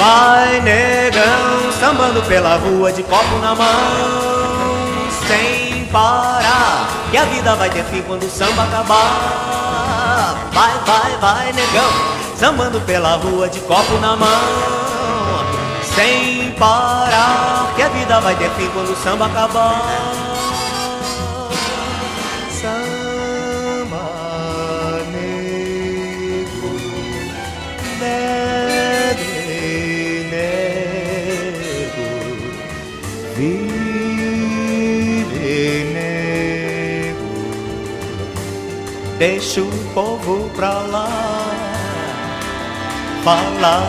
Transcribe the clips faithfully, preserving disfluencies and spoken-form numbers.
Vai, negão, sambando pela rua de copo na mão, sem parar, que a vida vai ter fim quando o samba acabar. Vai, vai, vai, negão, sambando pela rua de copo na mão, sem parar, que a vida vai ter fim quando o samba acabar. Samba, nego, bebe, nego, vive, nego, deixa o povo pra lá falar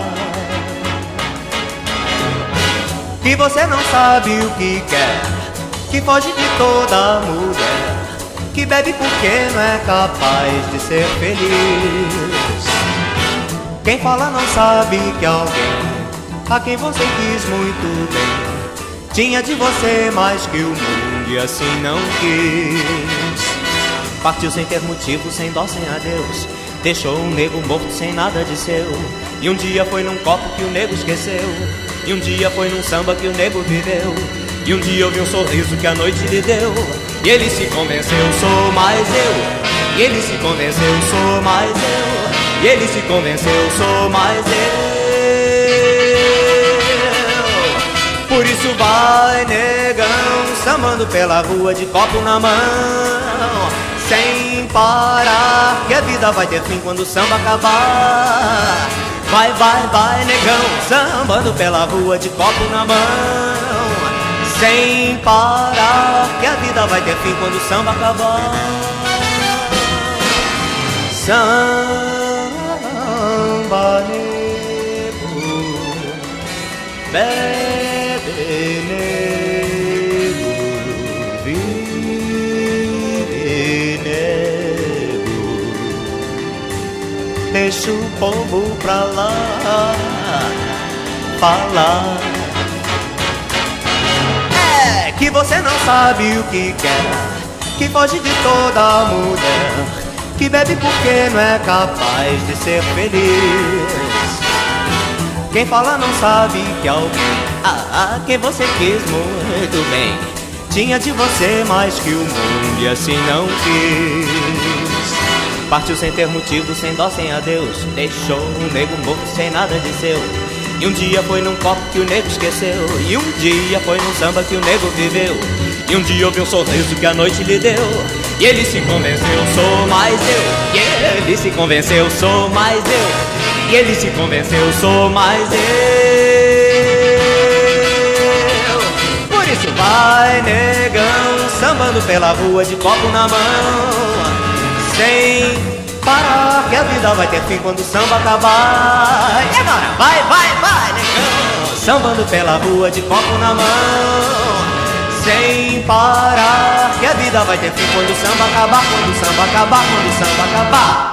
que você não sabe o que quer, que foge de toda mulher, que bebe porque não é capaz de ser feliz. Quem fala não sabe que alguém a quem você quis muito bem tinha de você mais que o mundo e assim não quis. Partiu sem ter motivo, sem dó, sem adeus, deixou um nego morto sem nada de seu. E um dia foi num copo que o nego esqueceu, e um dia foi num samba que o nego viveu, e um dia ouviu um sorriso que a noite lhe deu. E ele se convenceu, sou mais eu. E ele se convenceu, sou mais eu. E ele se convenceu, sou mais eu. Por isso vai, negão, sambando pela rua de copo na mão, sem parar, que a vida vai ter fim quando o samba acabar. Vai, vai, vai, negão, sambando pela rua de copo na mão, sem parar, que a vida vai ter fim quando o samba acabar. Samba, nego, bebe, nego, vive, nego, deixa o povo pra lá falar que você não sabe o que quer, que foge de toda mulher, que bebe porque não é capaz de ser feliz. Quem fala não sabe que alguém, ah, ah, quem você quis muito bem, tinha de você mais que o mundo e assim não quis. Partiu sem ter motivo, sem dó, sem adeus, deixou um nego morto sem nada de seu. E um dia foi num copo que o nego esqueceu, e um dia foi num samba que o nego viveu, e um dia ouviu um sorriso que a noite lhe deu. E ele se convenceu, sou mais eu. E ele se convenceu, sou mais eu. E ele se convenceu, sou mais eu. Por isso vai, negão, sambando pela rua de copo na mão, sem parar, que a vida vai ter fim quando o samba acabar. E agora vai, vai, vai, negão, sambando pela rua de copo na mão, sem parar, que a vida vai ter fim quando o samba acabar, quando o samba acabar, quando o samba acabar.